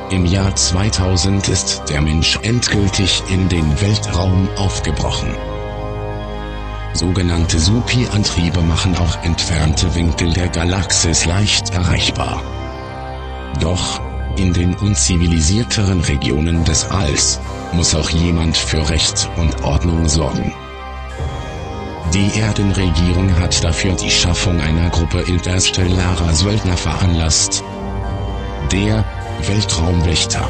Im Jahr 2000 ist der Mensch endgültig in den Weltraum aufgebrochen. Sogenannte SUPI-Antriebe machen auch entfernte Winkel der Galaxis leicht erreichbar. Doch, in den unzivilisierteren Regionen des Alls, muss auch jemand für Recht und Ordnung sorgen. Die Erdenregierung hat dafür die Schaffung einer Gruppe interstellarer Söldner veranlasst. Der Weltraumwächter.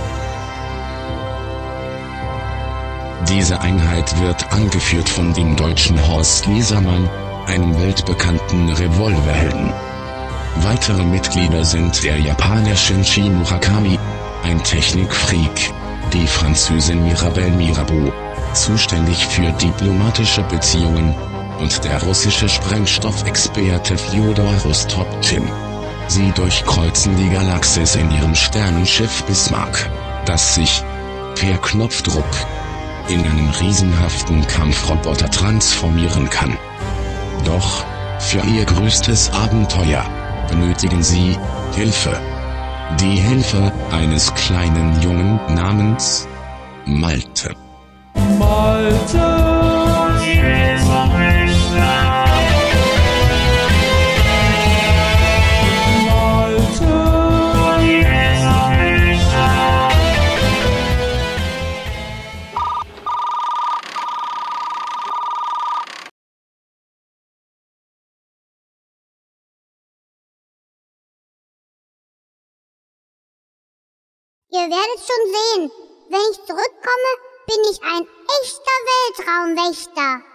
Diese Einheit wird angeführt von dem deutschen Horst Liesermann, einem weltbekannten Revolverhelden. Weitere Mitglieder sind der Japaner Shinji Murakami, ein Technikfreak, die Französin Mirabelle Mirabeau, zuständig für diplomatische Beziehungen, und der russische Sprengstoffexperte Fjodor Rostopchin. Sie durchkreuzen die Galaxis in ihrem Sternenschiff Bismarck, das sich, per Knopfdruck, in einen riesenhaften Kampfroboter transformieren kann. Doch, für ihr größtes Abenteuer, benötigen sie Hilfe. Die Hilfe eines kleinen Jungen namens Malte. Malte! Ihr werdet schon sehen, wenn ich zurückkomme, bin ich ein echter Weltraumwächter.